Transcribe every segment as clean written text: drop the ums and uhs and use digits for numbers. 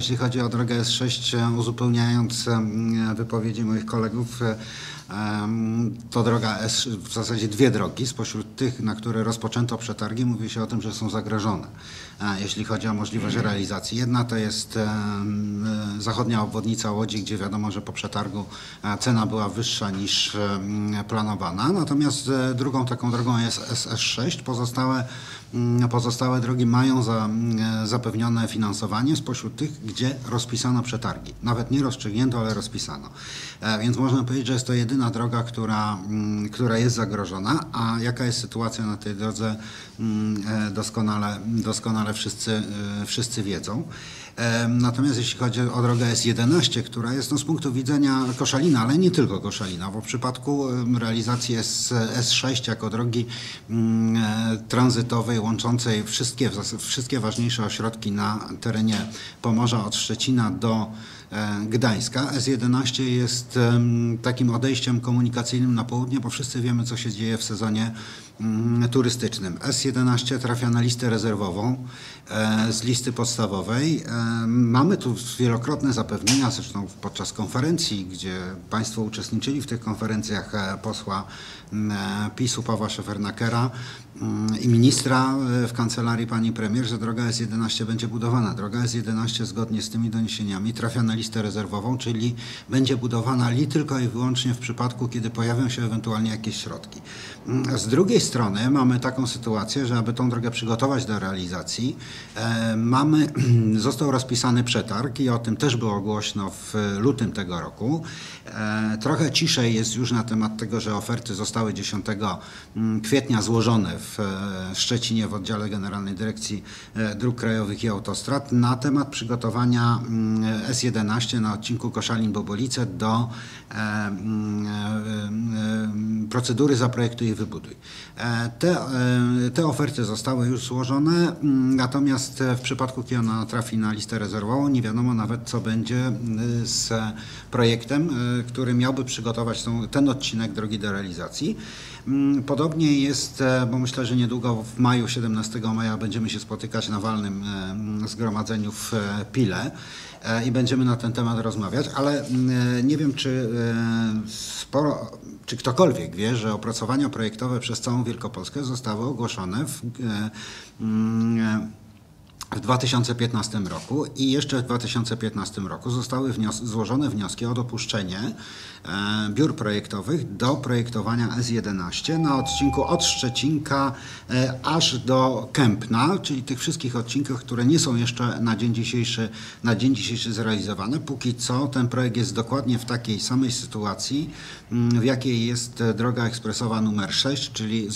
jeśli chodzi o drogę S6, uzupełniając wypowiedzi moich kolegów, to droga S, w zasadzie dwie drogi spośród tych, na które rozpoczęto przetargi, mówi się o tym, że są zagrożone, jeśli chodzi o możliwość realizacji. Jedna to jest zachodnia obwodnica Łodzi, gdzie wiadomo, że po przetargu cena była wyższa niż planowana. Natomiast drugą taką drogą jest SS6. Pozostałe drogi mają zapewnione finansowanie spośród tych, gdzie rozpisano przetargi. Nawet nie rozstrzygnięto, ale rozpisano. Więc można powiedzieć, że jest to jedyna droga, która jest zagrożona. A jaka jest sytuacja na tej drodze, doskonale wszyscy wiedzą. Natomiast jeśli chodzi o drogę S11, która jest z punktu widzenia Koszalina, ale nie tylko Koszalina, bo w przypadku realizacji S6 jako drogi tranzytowej łączącej wszystkie ważniejsze ośrodki na terenie Pomorza od Szczecina do Gdańska. S11 jest takim odejściem komunikacyjnym na południe, bo wszyscy wiemy, co się dzieje w sezonie turystycznym. S11 trafia na listę rezerwową z listy podstawowej. Mamy tu wielokrotne zapewnienia, zresztą podczas konferencji, gdzie Państwo uczestniczyli w tych konferencjach, posła PiS-u Pawła Szefernakera i ministra w kancelarii pani premier, że droga S11 będzie budowana. Droga S11 zgodnie z tymi doniesieniami trafia na listę rezerwową, czyli będzie budowana tylko i wyłącznie w przypadku, kiedy pojawią się ewentualnie jakieś środki. Z drugiej strony mamy taką sytuację, że aby tą drogę przygotować do realizacji, został rozpisany przetarg i o tym też było głośno w lutym tego roku. Trochę ciszej jest już na temat tego, że oferty zostały 10 kwietnia złożone w Szczecinie w oddziale Generalnej Dyrekcji Dróg Krajowych i Autostrad na temat przygotowania S11 na odcinku Koszalin-Bobolice do procedury Zaprojektuj i wybuduj. Te oferty zostały już złożone, natomiast w przypadku, kiedy ona trafi na listę rezerwową, nie wiadomo nawet, co będzie z projektem, który miałby przygotować ten odcinek drogi do realizacji. Podobnie jest, bo myślę, że niedługo w maju, 17 maja będziemy się spotykać na walnym zgromadzeniu w Pile i będziemy na ten temat rozmawiać, ale nie wiem, czy ktokolwiek wie, że opracowania projektowe przez całą Wielkopolskę zostały ogłoszone w 2015 roku i jeszcze w 2015 roku zostały złożone wnioski o dopuszczenie biur projektowych do projektowania S11 na odcinku od Szczecinka aż do Kępna, czyli tych wszystkich odcinków, które nie są jeszcze na dzień dzisiejszy zrealizowane. Póki co ten projekt jest dokładnie w takiej samej sytuacji, w jakiej jest droga ekspresowa numer 6, czyli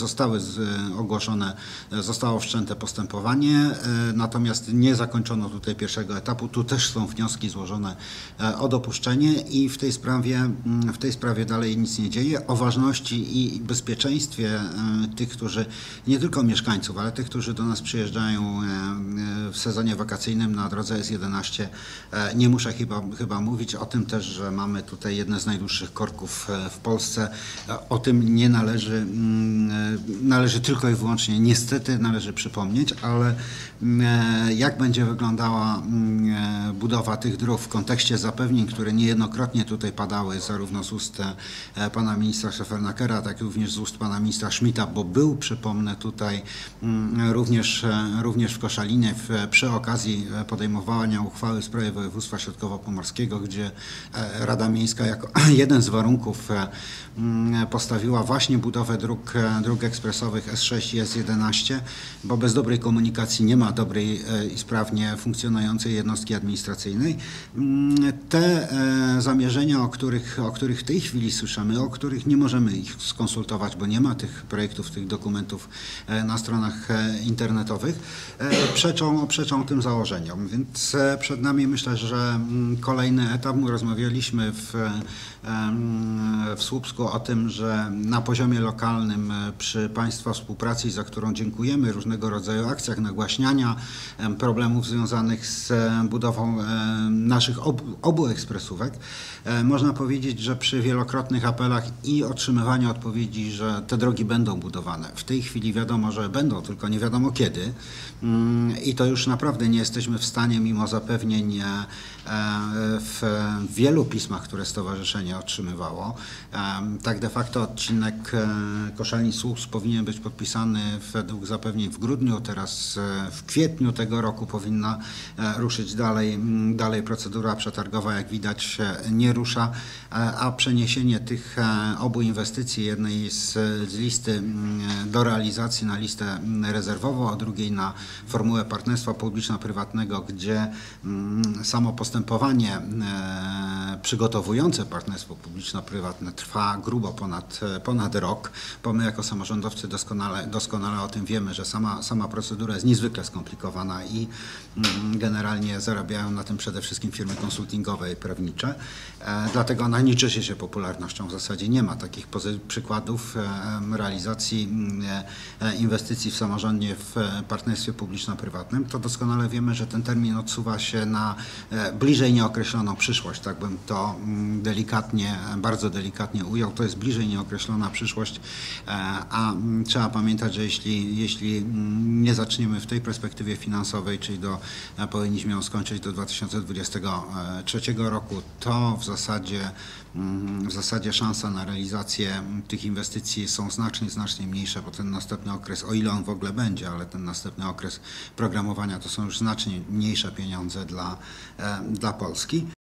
zostało wszczęte postępowanie, natomiast nie zakończono tutaj pierwszego etapu. Tu też są wnioski złożone o dopuszczenie i w tej sprawie dalej nic nie dzieje. O ważności i bezpieczeństwie tych, którzy, nie tylko mieszkańców, ale tych, którzy do nas przyjeżdżają w sezonie wakacyjnym na drodze S11, nie muszę chyba mówić. O tym też, że mamy tutaj jedne z najdłuższych korków w Polsce. O tym nie należy tylko i wyłącznie, niestety należy przypomnieć, ale jak będzie wyglądała budowa tych dróg w kontekście zapewnień, które niejednokrotnie tutaj padały zarówno z ust pana ministra Szefernakera, jak również z ust pana ministra Schmidta, bo był, przypomnę tutaj, również w Koszalinie przy okazji podejmowania uchwały w sprawie województwa środkowo-pomorskiego, gdzie Rada Miejska jako jeden z warunków postawiła właśnie budowę dróg ekspresowych S6 i S11, bo bez dobrej komunikacji nie ma dobrej i sprawnie funkcjonującej jednostki administracyjnej. Te zamierzenia, o których w tej chwili słyszymy, o których nie możemy ich skonsultować, bo nie ma tych projektów, tych dokumentów na stronach internetowych, przeczą tym założeniom. Więc przed nami, myślę, że kolejny etap. Rozmawialiśmy w Słupsku o tym, że na poziomie lokalnym przy Państwa współpracy, za którą dziękujemy, różnego rodzaju akcjach nagłaśniania problemów związanych z budową naszych obu ekspresówek. Można powiedzieć, że przy wielokrotnych apelach i otrzymywaniu odpowiedzi, że te drogi będą budowane. W tej chwili wiadomo, że będą, tylko nie wiadomo kiedy. I to już naprawdę nie jesteśmy w stanie, mimo zapewnień w wielu pismach, które stowarzyszenie otrzymywało. Tak de facto odcinek Koszalin-Słupsk powinien być podpisany według zapewnień w grudniu, teraz w kwietniu tego roku powinna ruszyć dalej procedura przetargowa, jak widać nie rusza, a przeniesienie tych obu inwestycji, jednej z listy do realizacji na listę rezerwową, a drugiej na formułę partnerstwa publiczno-prywatnego, gdzie samo postępowanie przygotowujące partnerstwo publiczno-prywatne trwa grubo ponad rok, bo my jako samorządowcy doskonale o tym wiemy, że sama procedura jest niezwykle skomplikowana i generalnie zarabiają na tym przede wszystkim firmy konsultingowe i prawnicze. Dlatego ona nie cieszy się popularnością. W zasadzie nie ma takich przykładów realizacji inwestycji w samorządzie w partnerstwie publiczno-prywatnym. To doskonale wiemy, że ten termin odsuwa się na bliżej nieokreśloną przyszłość. Tak bym to bardzo delikatnie ujął. To jest bliżej nieokreślona przyszłość, a trzeba pamiętać, że jeśli nie zaczniemy w tej perspektywie finansowej, czyli powinniśmy ją skończyć do 2023 roku, to w zasadzie szanse na realizację tych inwestycji są znacznie mniejsze, bo ten następny okres, o ile on w ogóle będzie, ale ten następny okres programowania to są już znacznie mniejsze pieniądze dla Polski.